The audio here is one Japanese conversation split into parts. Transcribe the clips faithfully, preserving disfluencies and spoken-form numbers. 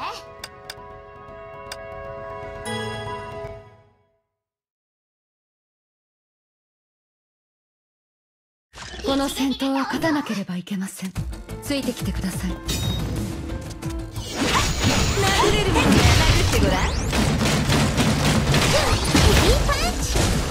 この戦闘は勝たなければいけません。ついてきてください。殴れるもんなら殴ってごらん。ヘビーパンチ。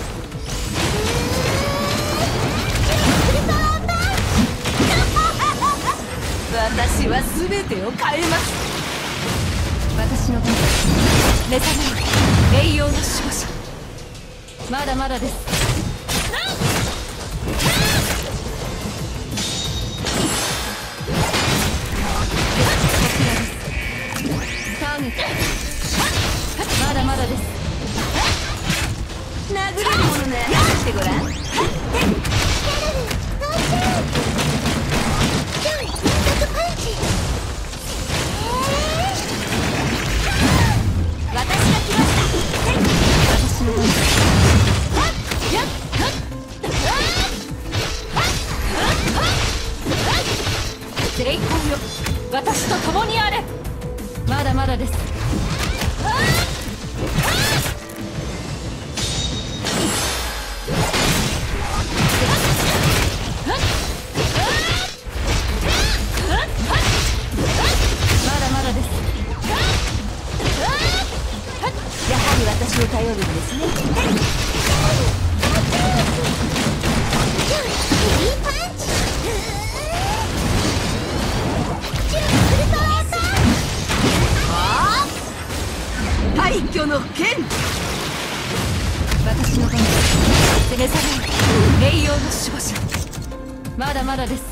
私は全てを変えます。私の番です。目覚めよ、栄養の守護者。まだまだです。ターゲット。まだまだです。殴れるものね、殴ってごらん。私が来ました。私の番です。成功よ、私と共にあれ。まだまだです。まだまだです。やはり私を頼るんですね。廃墟の剣。私の番です。目覚め、栄養の守護者。まだまだです。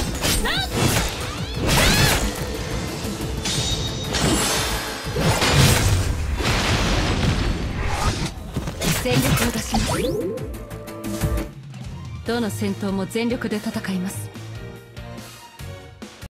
全力を出します。どの戦闘も全力で戦います。